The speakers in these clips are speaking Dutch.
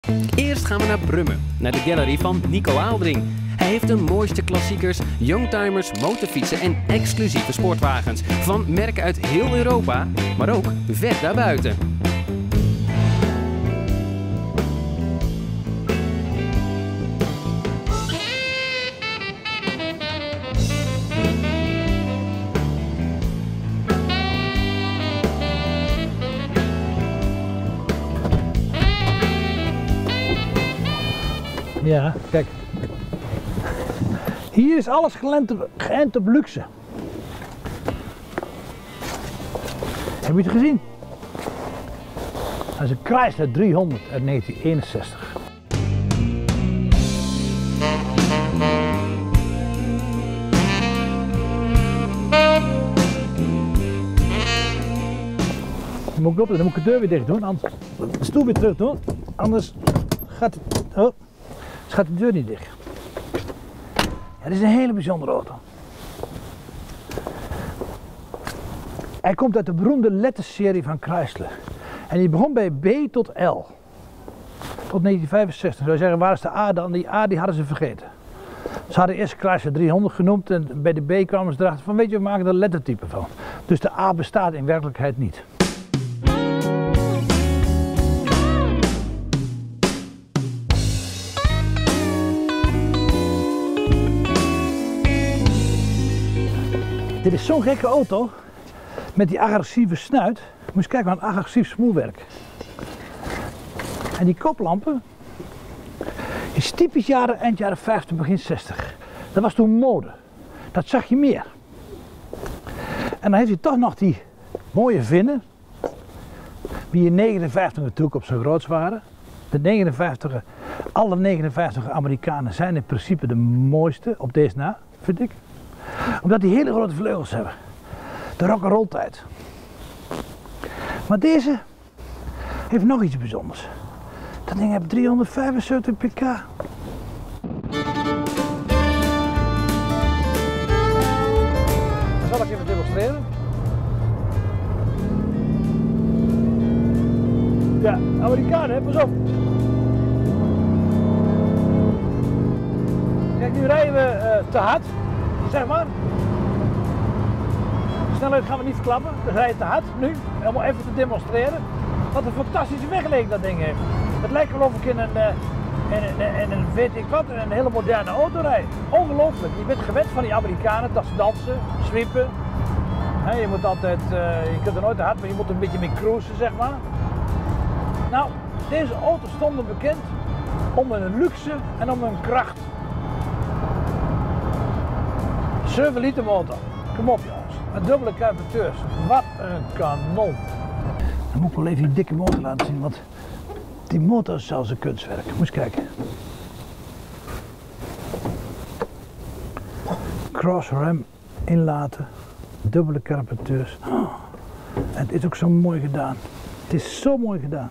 Eerst gaan we naar Brummen, naar de gallery van Nico Aaldring. Hij heeft de mooiste klassiekers, youngtimers, motorfietsen en exclusieve sportwagens. Van merken uit heel Europa, maar ook ver daarbuiten. Ja, kijk. Hier is alles geënt op luxe. Heb je het gezien? Dat is een Chrysler 300 uit 1961. Dan moet ik opletten, dan moet ik de deur weer dicht doen, anders de stoel weer terug doen, anders gaat de deur niet dicht. Ja, dit is een hele bijzondere auto. Hij komt uit de beroemde letterserie van Chrysler. En die begon bij B tot L. Tot 1965. Zou je zeggen, waar is de A dan? Die A die hadden ze vergeten. Ze hadden eerst Chrysler 300 genoemd en bij de B kwamen ze erachter van, weet je, we maken er een lettertype van. Dus de A bestaat in werkelijkheid niet. Dit is zo'n gekke auto, met die agressieve snuit. Moet je eens kijken naar een agressief smoelwerk. En die koplampen, is typisch eind jaren 50, begin 60. Dat was toen mode. Dat zag je meer. En dan heeft hij toch nog die mooie vinnen, die in 59 natuurlijk op zijn grootst waren. Alle 59 Amerikanen zijn in principe de mooiste op deze na, vind ik. Omdat die hele grote vleugels hebben. De rock'n'roll tijd. Maar deze heeft nog iets bijzonders. Dat ding heeft 375 pk. Dat zal ik even demonstreren. Ja, Amerikanen, pas op. Kijk, nu rijden we te hard. Zeg maar. De snelheid gaan we niet verklappen, we rijden te hard nu, om even te demonstreren wat een fantastische wegleek dat ding heeft. Het lijkt wel of ik in een weet ik wat, een hele moderne auto rijd. Ongelooflijk, je bent gewend van die Amerikanen dat ze dansen, sweepen. Je moet altijd, je kunt er nooit te hard, maar je moet een beetje mee cruisen, zeg maar. Nou, deze auto's stonden bekend om hun luxe en om hun kracht. 7 liter motor. Kom op jongens. Met dubbele carburateur. Wat een kanon. Dan moet ik wel even die dikke motor laten zien, want die motor is zelfs een kunstwerk. Moet eens kijken. Crossram inlaten. Dubbele carburateurs. En het is ook zo mooi gedaan. Het is zo mooi gedaan.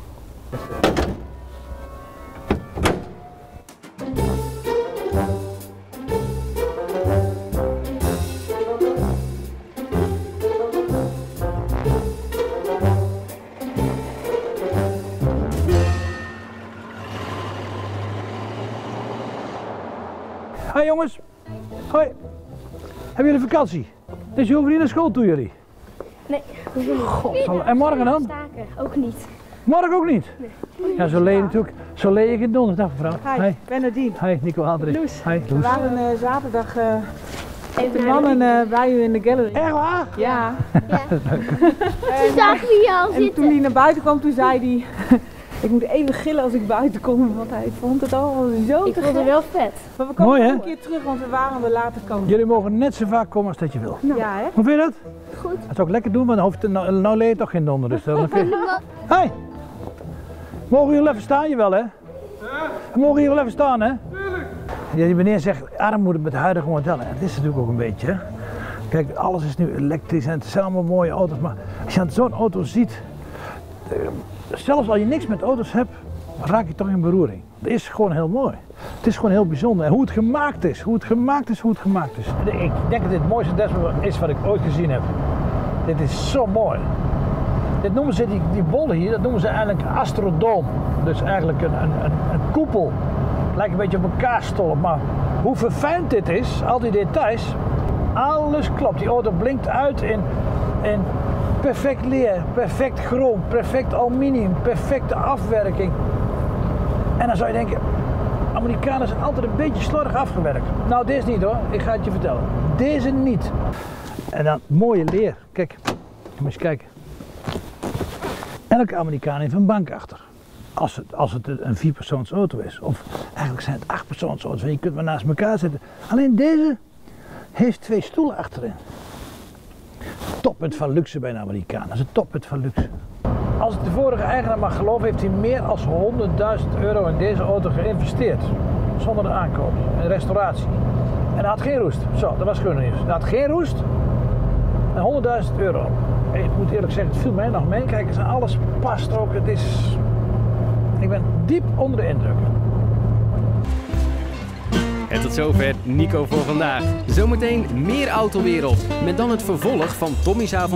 Hoi jongens, hoi. Hebben jullie vakantie? Dus je hoeft niet naar school toe jullie? Nee. God, en morgen dan? Staken, ook niet. Morgen ook niet? Nee. Ja, zo leer je natuurlijk, zo leer je geen donderdag mevrouw. Hi, Bernardine. Hi, Nico Aaldring. Loes. Hi, We Loes. waren zaterdag de mannen bij u in de gallery. Echt waar? Ja. Ja. Toen zagen we je al En toen zitten. hij naar buiten kwam, toen zei hij, ik moet even gillen als ik buiten kom, want hij vond het al zo Ik te vond het gek. wel vet. Maar we komen Mooi, nog hè? een keer terug, want we waren er later komen. Jullie mogen net zo vaak komen als dat je wil. Ja, hè? Hoe vind je dat? Goed. Dat zou ik lekker doen, maar dan hoeft nou leer je toch geen donder. Dus dan kun je... Hi! Mogen jullie even staan? Jawel hè? Mogen jullie even staan hè? Ja, die meneer zegt armoede met de huidige modellen. Het is natuurlijk ook een beetje hè. Kijk, alles is nu elektrisch en het zijn allemaal mooie auto's. Maar als je zo'n auto ziet, zelfs als je niks met auto's hebt, raak je toch in beroering. Het is gewoon heel mooi. Het is gewoon heel bijzonder. En hoe het gemaakt is, hoe het gemaakt is. Ik denk dat dit het mooiste Desmo is wat ik ooit gezien heb. Dit is zo mooi. Dit noemen ze, die bollen hier, dat noemen ze eigenlijk Astrodome. Dus eigenlijk een koepel. Lijkt een beetje op een kaasstolp, maar hoe verfijnd dit is, al die details, alles klopt. Die auto blinkt uit in perfect leer, perfect chroom, perfect aluminium, perfecte afwerking. En dan zou je denken, Amerikanen zijn altijd een beetje slordig afgewerkt. Nou, deze niet hoor, ik ga het je vertellen. Deze niet. En dan mooie leer. Kijk, moet eens kijken. Elke Amerikaan heeft een bank achter. Als het een 4-persoons auto is. Of eigenlijk zijn het 8-persoons auto's. En je kunt maar naast elkaar zitten. Alleen deze heeft 2 stoelen achterin. Toppunt van luxe bij een Amerikaan. Dat is een toppunt van luxe. Als ik de vorige eigenaar mag geloven, heeft hij meer dan €100.000 in deze auto geïnvesteerd. Zonder de aankoop. En restauratie. En hij had geen roest. Zo, dat was gewoon nieuws. Hij had geen roest. En €100.000. Ik moet eerlijk zeggen, het viel mij nog mee. Kijk eens, alles past ook. Het is... Ik ben diep onder de indruk. En tot zover Nico voor vandaag. Zometeen meer Autowereld. Met dan het vervolg van Tommy's avond.